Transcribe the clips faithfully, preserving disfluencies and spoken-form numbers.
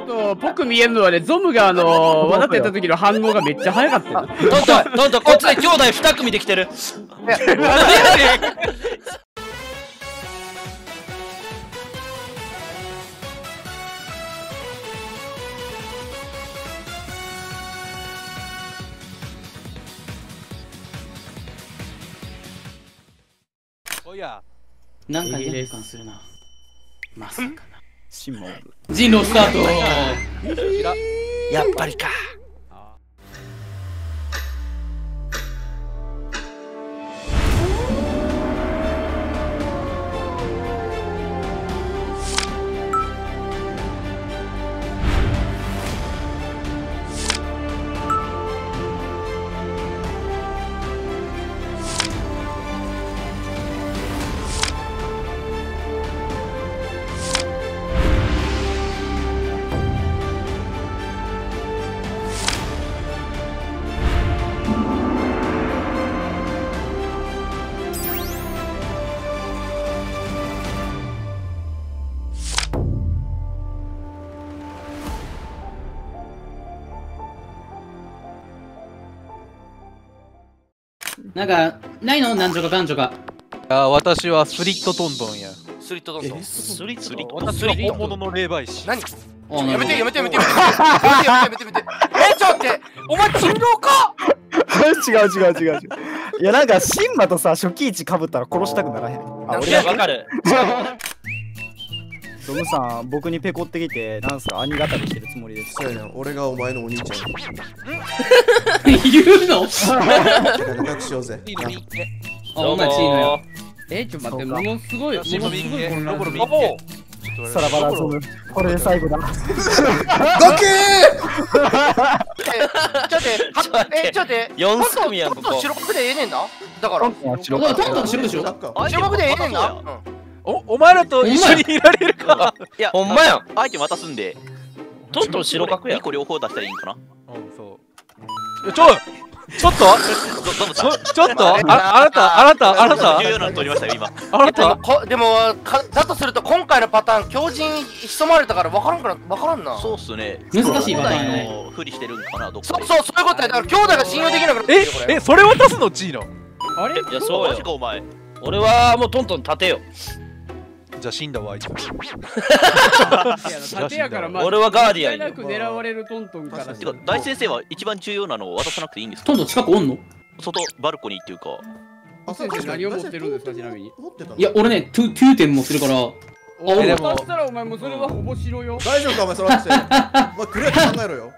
っとぽく見えるのはね、ゾムがあのわざとやった時の反応がめっちゃ早かったよ。 トントントントンこっちで兄弟に組できてる。 おやなんか嫌な予感するな。まさかな。 シンモン人狼スタート。 やっぱりか。 なんかないのなんとかかんとか。 あ、私はスリットトントンや。 スリットどんどん。 スリット。 私は本物の霊媒師。 何？ ややめてやめてやめてやめてやめてやめてやめて。え、ちょっと待って。お前人狼か？ 違う違う違う違う。いやなんかシンマとさ初期位置かぶったら殺したくならへん。あ、 いやわかる。 ドムさん僕にペコってきてなんすか兄語りしてるつもりです。 そうやな、俺がお前のお兄ちゃん言うの？ 仲良くしようぜ。 あ、お前チームよ。 え、ちょっと待って、ものすごい、ものすごい混乱する。 さらばだゾム。これで最後だ。 どけちょっと待って、え、ちょっと待って。 よん組やんここ。 白角でええねんな。だから。 白トントン白でしょ。 白角でええねんな。 お、お前らと一緒にいられるか。 いや、ほんまやん。アイテム渡すんで。トントン白角や。にこ両方出したらいいんかな。 うん、そう。ちょ、ちょっとちょ、ちょっとあ、あなた、あなた、あなた重要なの取りましたよ、今。 あなたでも、だとすると今回のパターン、強靭潜まれたから分からんから分からんな。 そうっすね。 難しいパターンね。 ね。 ふりしてるんかな、どっかそうそう、そういうことや。だから兄弟が信用できなくなってえ、え、それ渡すのチーノ。 あれ？ いや、そうマジか、お前。 俺はもうトントン立てよ。 じゃあ死んだわ、あいつ。 縦やからまあ、 俺はガーディアンなく狙われるトントンから。 てか、大先生は一番重要なのを渡さなくていいんですか？ トントン近くおんの？ 外、バルコニーっていうか。 あ、先生何を持ってるんですか、ちなみに。 いや、俺ね、トゥーテンもするから。 あ、俺渡したらお前もそれは面白いよ。 大丈夫かお前それ渡して。お前クリアって考えろよ。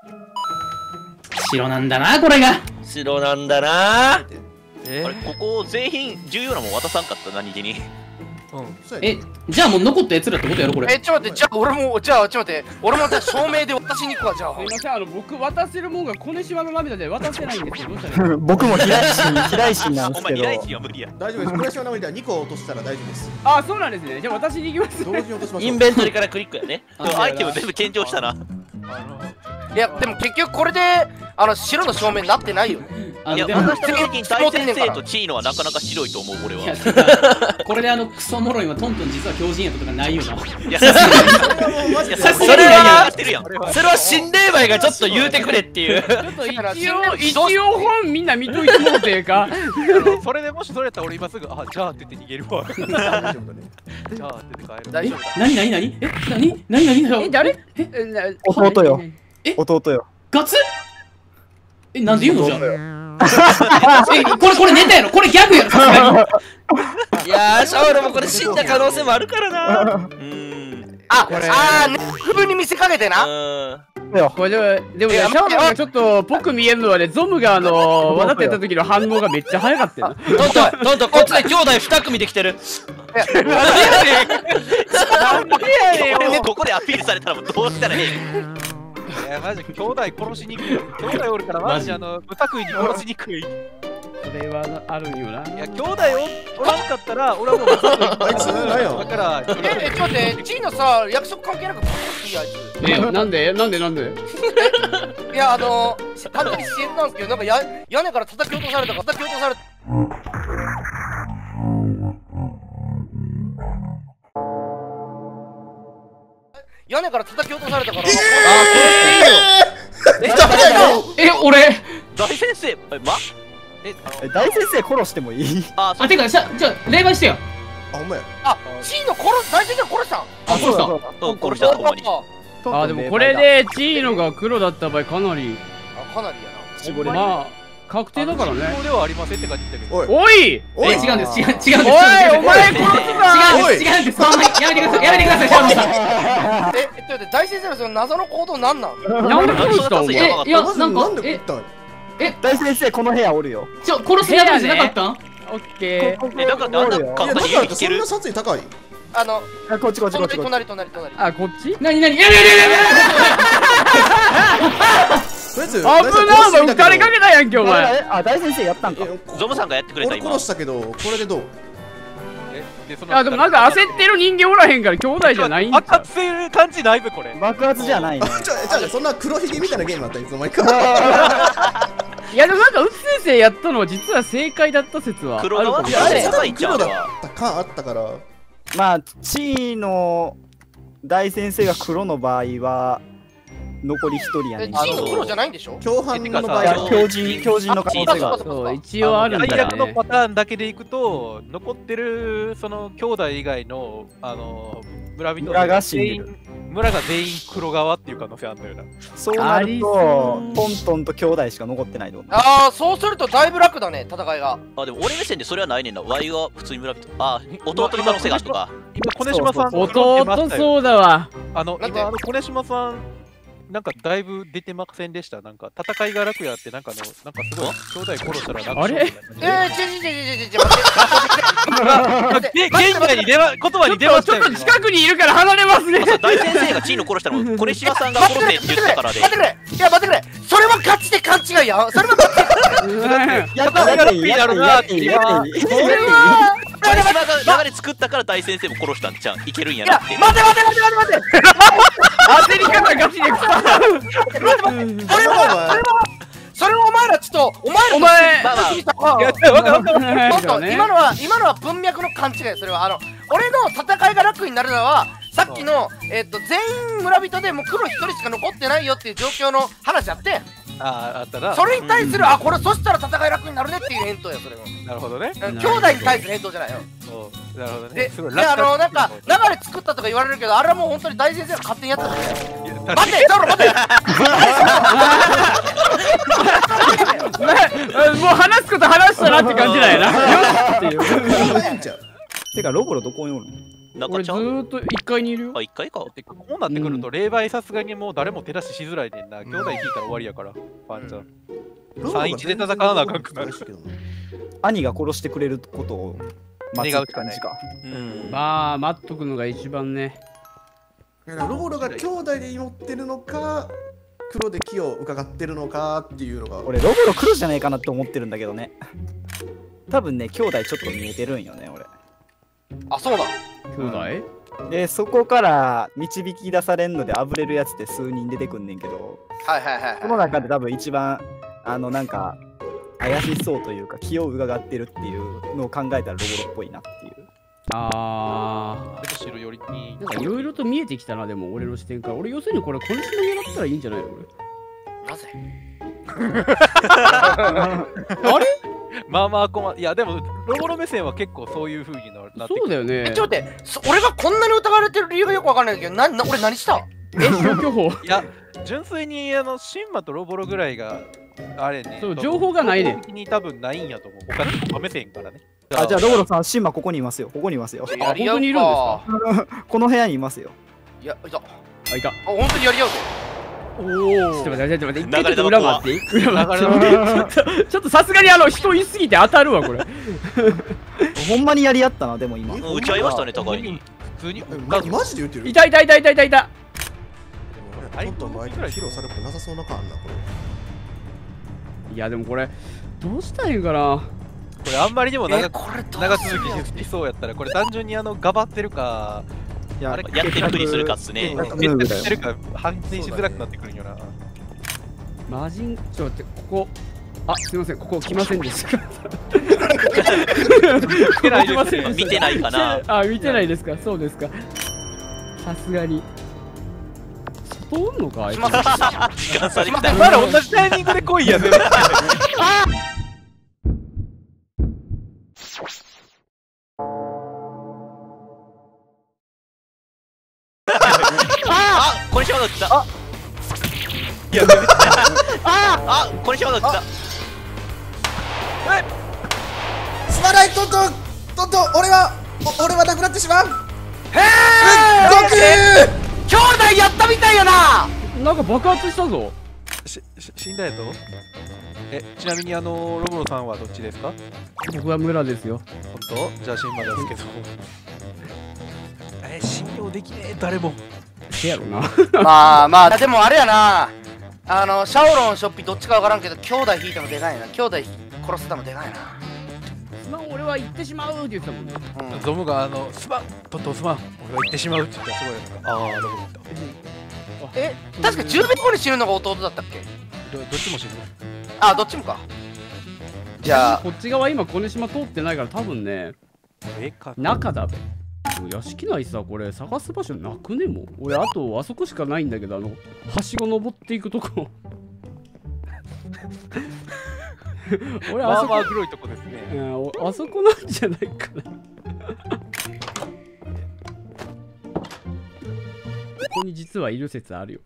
白なんだな、これが。 白なんだな。 えあれ、ここ全員重要なもん渡さんかった、何気に。 え、じゃあもう残ったやつらってことやろこれ。 え、ちょっと待って、じゃあ俺も、じゃあちょっと待って、俺もじゃあ証明で渡しに行くわ、じゃあ。 すいません、あの僕渡せるもんがこの島の涙で渡せないんですよ。どうしたらいいの？ 僕も平石平石なんですけど。 お前、平石は無理や。 大丈夫です。これしは生ではにこ落としたら大丈夫です。 あ、そうなんですね。じゃあ私に行きます。 同時に落としましょう。 インベントリからクリックやね。でもアイテム全部献上したな。 いや、でも結局これで、あの、白の証明になってないよ。 いや、 あのでも私的に大先生とチーノはなかなか白いと思う、俺は。 いやこれであのクソモロイはトントン実は強靭やったとかないよな。 いや、さすがに。いや、さすがにやってるやん。 それは心霊媒がちょっと言うてくれっていう。 ちょっと一応一応本みんな見といてもうていうか。 それでもしそれやったら俺今すぐ、あ、じゃあって言って逃げるわ。じゃあって言って帰る。 大丈夫だ。 なになになにえ、なになになになにえ、誰？ 弟よ。 え、 弟よ。 ガツ？え、なんで言うのじゃん。え、これこれネタやろ、これギャグやろ、さすがに。いやー、シャオルもこれ死んだ可能性もあるからな。 うーん。 あ、あー、ね、風に見せかけてな。 うーん。 これでも、でもね、シャオがちょっとぽく見えるのはね、ゾムがあのわざとやった時の反応がめっちゃ早かったよ。 トントン、トントン、こっちで兄弟に組できてる。 なんでやねん。 ここでアピールされたらもうどうしたらいい？ いや、マジ兄弟殺しにくい。兄弟おるからマジあの豚食いに殺しにくい。 それはあるんよな。 いや、兄弟おらんかったら俺はもうあいつ何やだから。 え、え、ちょっと待って、チーノさ、約束関係なく、いいあいつ。 え、なんでなんでなんで？ いや、あの、単純に シーエム なんですけど、なんかや屋根から叩き落とされたから、叩き落とされた。 屋根から叩き落とされたから。 え、俺大先生えまえ大先生殺してもいい？ ああ、てか、じゃあ、霊媒してよ。 あ、ほんまや。 あ、チーノ殺す、大先生殺したん。 あ、そうした。 うん殺したと思にあーでもこれでチーノが黒だった場合かなりあ、かなりやな。 絞れる。 まあ確定だからね。 ではありませんって書いてきたけど。 おいおいおいえ、違うんです、違う、違うんです。 おいお前殺すな。 おい違うんです、違うんです。そんなやめてください、やめてください、シャーロンさん。 え、えっと、大先生のその謎の行動なんなん？ なんで殺したお前。 え、いや、 まずなんかなん、でえ食、ったん？ 大先生この部屋おるよ。 ちょ、殺すやつじゃなかったん？ オッケー。 えだからなんだいや、 簡だ単にいけるからってそんな殺意高い？ あの、 あこっちこっちこっちこっち。 隣、隣、隣、隣。 あこっち？ なになに、やめやめやめやめ。 とりあえず危なお前撃たれかけたやんけお前。 あ大先生やったんか。 ゾムさんがやってくれた俺今殺したけど、これでどう？ えでそのあでもなんか焦ってる人間おらへんから兄弟じゃないん爆だ。 発してる感じないべこれ。 爆発じゃないね。 じゃあ、じゃあ、そんな黒ひげみたいなゲームだったいつの間にか。 いやでもなんかうつ先生やったのは実は正解だった説はある黒側かもしれいや、あれない。 多分黒だった感あったから。 まあチーの大先生が黒の場合は残り一人やねえ、 んチーノ黒じゃないんでしょ？ 共犯の場合いやは強靭強靭の可能性がある。 そう一応あるん最だよね。 悪のパターンだけでいくと、残ってるその兄弟以外のあの村人村が死んでる全員村が全員黒側っていう可能性あるんだよな。 そうなるとトントンと兄弟しか残ってないってこと。 ああ、そうするとだいぶ楽だね、戦いが。 あでも俺目線でそれはないねんな。ワイが普通に村人あ弟の可能性があるとか今、小根島さんそう弟そうだわ。 あの、 なんで今、あの、小根島さん、なんかだいぶ出てませんでした。なんか、戦いが楽やって、なんかの、なんかすごい、兄弟殺したら楽あれえー、ちょちょちょちょちょ待って。 で、現代に出ま、言葉に出ましちょたよ。 っと近くにいるから離れますね。 大先生がチーノ殺したのもこれ島さんが殺せって言ったからで待ってくれ、いや待ってくれ、それはガチで勘違いや。それはガチで。 やったやっていいやっていいやっていいやっていい。 それはこれ島が流れ作ったから大先生も殺したんじゃんいけるんやいや、 なって待て待て待て待て待て。 焦り方ガチでくさ。 それは、それはお前らちょっと、お前らお前まあまあいや、わかるわかる。 ちょっと今のは今のは文脈の勘違い。それはあの俺の戦いが楽になるのはさっきのえっと全員村人でもう黒一人しか残ってないよっていう状況の話あってああ、あったな。 それに対するあこれそしたら戦い楽になるねっていう返答や。それはなるほどね。 兄弟に対する返答じゃないよ。 そうなるほどね。 ですごいであのなんか流楽れ作ったとか言われるけどあれはもう本当に大先生が勝手にやったんだよ。 いや待てだろ待て。 もう話すこと話したなって感じなんやな。っていう。 いいんちゃう。 てかロボロどこにおるの？ 俺ず中ちゃんーっと一階にいるよ。 あ一回かでこうなってくると、霊媒さすがにもう誰も手出ししづらいねんな。兄弟引いたら終わりやから、パンちゃん。さんいちで戦わなあかんくなる。 兄が殺してくれることを待つ感じか。 うんまあ待っとくのが一番ね。 ロボロが兄弟で祈ってるのか、黒で木を伺ってるのかっていうのが。 俺ロボロ黒じゃないかなって思ってるんだけどね。多分ね兄弟ちょっと見えてるんよね俺。 あそうだ。 兄弟？ でそこから導き出されんのであぶれるやつって数人出てくんねんけど、 はいはいはいこのは中で多分一番あのなんか怪しそうというか気を伺ってるっていうのを考えたらロボロっぽいなっていう。 あでも白よりにー。なんかいろいろと見えてきたなでも俺の視点から。俺要するにこれこの島狙ったらいいんじゃないの俺。 い。なぜ？ あれ？ まあまあ困る。いや、でも、ロボロ目線は結構そういう風にななってくる。 そうだよねえ。ちょっと待って、そ俺がこんなに疑われてる理由がよくわかんないけど、なな俺何した？ え消去法。 いや、純粋に、あの、シンマとロボロぐらいが、あれね。 そう情報がないね情報的に多分ないんやと思う。他の人目線からね。 あじゃあロボロさんシンマここにいますよ。ここにいますよ。 あ本当にいるんですか？ この部屋にいますよ。 いや、いた。あ、 あいた。 本当にやり合うぞ。 おお。ちょっと待ってちょっと待って一回ちょっと流れ玉裏回っていい？裏回ってちょっとちょっとさすがにあの人いすぎて当たるわこれ。 ほんまにやり合ったなでも今。 うん打ち合いましたね互いに普通に。 えママジで言ってる？ いたいたいたいたいたいた。 ちょっと前に披露されることなさそうな感あんなこれ。 いやでもこれどうしたらいいんかな。 これあんまりにも長くこれどう長続きしそうやったら、これ単純にあの、がばってるか、 いやあれやってるふりするかっすねなんかムめっーブだよちゃしてるか判定しづらくなってくるんよな。 マジンちょっと待ってここ。あすいませんここ来ませんでした。 見てないですね。 見てないかなあ見てないですか。そうですか。さすがに。 通んのかあいつ。 しません。 時間差できた。 お前ら同じタイミングで来いや、全部。 あ、これしまうの来た。あ、 いや、 あ、これしまうの来た。 すまないトントントントン俺はお俺はなくなってしまう。 へえ。 悟空兄弟やったみたいやな。 なんか爆発したぞ。 しし死んだやと。え、ちなみにあのロボロさんはどっちですか？ 僕は村ですよ。 本当？じゃあ新馬ですけど。え、信用できねえ誰も。 せやろな。 まあまあでもあれやな。あのシャオロンショッピどっちかわからんけど兄弟引いたのでかいな。兄弟殺せたのでかいな。 すまん俺は行ってしまうって言ってたもんね。 うん。 ゾムがあのすまんトントンすまん俺は行ってしまうって言ったらすごいああロボロだ。 え、確かじゅうびょうごに死ぬのが弟だったっけ？ どどっちも死ぬ。 あ、どっちもか。じゃあこっち側今小根島通ってないから多分ねえか。 中だべ。でも屋敷内さこれ探す場所なくねもう。俺あとあそこしかないんだけどあのはしご登っていくとこ。俺あそこまあまあ黒いとこですね。 うんおあそこなんじゃないかな。ここに実はいる説あるよ。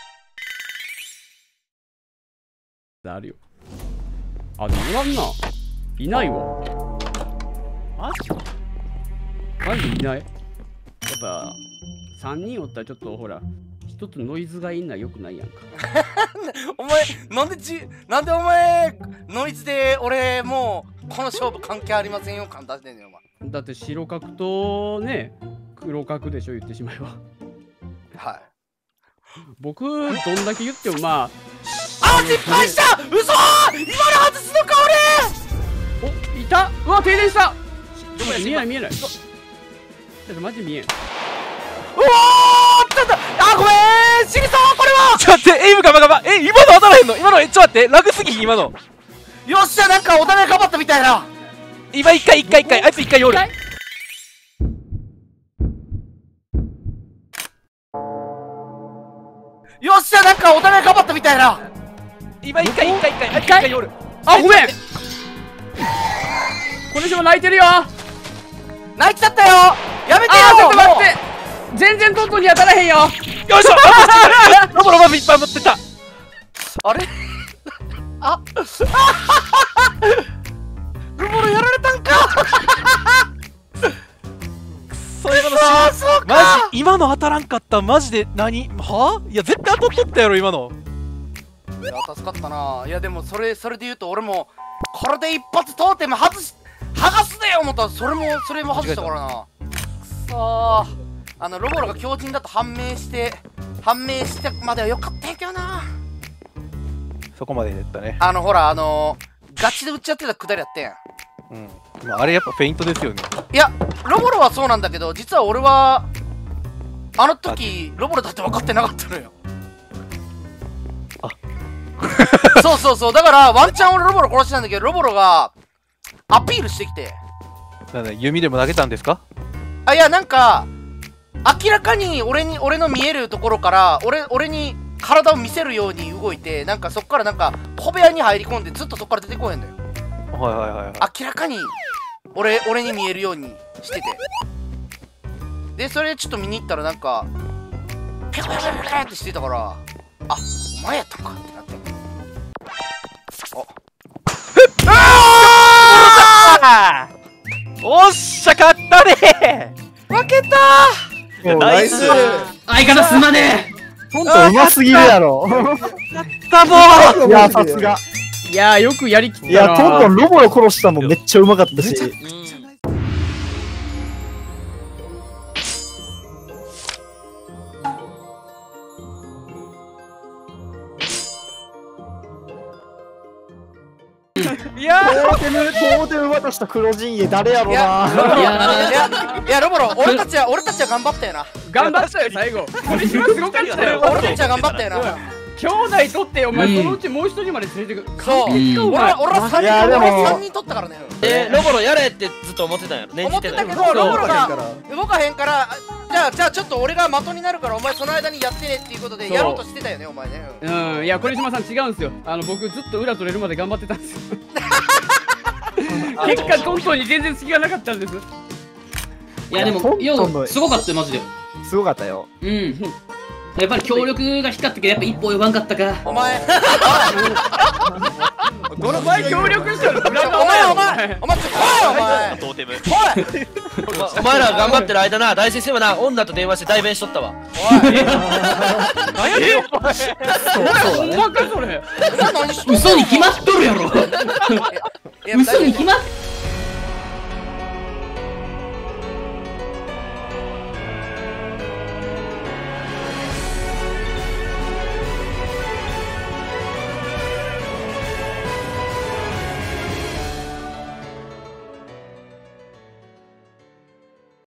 あるよ。あ、でもおらんな。いないわ。マジマジいない。やっぱさんにんおったらちょっとほら一つノイズがいいのはよくないやんか。 お前なんでじなんでお前ノイズで俺もうこの勝負関係ありませんよ感出してんねんお前。 だって白角とね黒角でしょ言ってしまえば。 はい。 僕どんだけ言ってもまああ、失敗した。嘘。今の外すのかおいた。うわ停電した。見えない見えない。ちょっとマジ見えん。 俺。うわーちょっとあごめん死にそうこれは。 ちょっと待ってエイムガバガバ。え今の当たらへんの今の。えちょっと待ってラグすぎひん今の。 よっしゃなんかお互いかばったみたいな。 今一回一回一回あいつ一回夜。 よっしゃなんかお互いかばったみたいな。 今一回一回一回あいつ一回夜。 あごめん。これ以上泣いてるよ。 泣いちゃったよ。やめてよ。 あちょっと待って。全然トントンに当たらへんよ。 よいしょロボロバスいっぱい持ってた。 あれあルボロやられたんか。 そういうことあそうか。 マジ今の当たらんかったマジで何はいや絶対当たっとったやろ今の。 いや助かったな。いやでもそれそれで言うと俺もこれで一発トーテム外し剥がすでよ思ったらそれもそれも外したからな。くそー。あのロボロが強靭だと判明して判明してまではよかったんやけどな。 そこまでだったね。 あのほらあのー、ガチで打ち合ってたくだりやってん。 うん。あれやっぱフェイントですよね。 いやロボロはそうなんだけど実は俺はあの時ロボロだって分かってなかったのよ。 あそうそうそうだからワンチャン俺ロボロ殺したんだけどロボロがアピールしてきて。 なんだ弓でも投げたんですか？ あいやなんか明らかに俺に俺の見えるところから俺俺に体を見せるように動いてなんかそっからなんか小部屋に入り込んでずっとそっから出てこへんだよ。 はいはいはいはい。 明らかに俺俺に見えるようにしててでそれちょっと見に行ったらなんかペコペコペコペコってしてたからあお前やったんかってなってあおっしゃ勝ったね負けたもうナイス。 相方すまねトントンうますぎるやろ。 だぞいやさすが。 いやーよくやりきったな。 いやトントンロボロ殺したのめっちゃうまかったし。 いやトーテムトーテム渡した黒陣営誰やろいやな。 いやいやいやロボロ俺たちは俺たちは頑張ったよな。 頑張ったよ最後。これすごかったよ。 俺たちは頑張ったよな。 兄弟取ってお前そのうちもう一人まで連れてく。 そう俺ら俺らさんにん俺らさんにん取ったからね。 えロボロやれってずっと思ってたんやろ。 思ってたけどロボロが動かへんからじゃあじゃあちょっと俺が的になるからお前その間にやってねっていうことでそうやろうとしてたよねお前ね。 うんいや小西島さん違うんですよ。あの僕ずっと裏取れるまで頑張ってたんですよ。結果トントンに全然隙がなかったんです。 いやでもようすごかったよマジで。 すごかったよ。 うん。やっぱり協力が光ったけどやっぱ一歩及ばんかったか。 お前どの前協力したの？ お前お前お前お前ちょっと来いよお前トーテム。 お前ら頑張ってる間な大先生はな女と電話して代弁しとったわ。 何やねんお前。ほんまかそれ。 嘘に決まっとるやろ。嘘に決まっ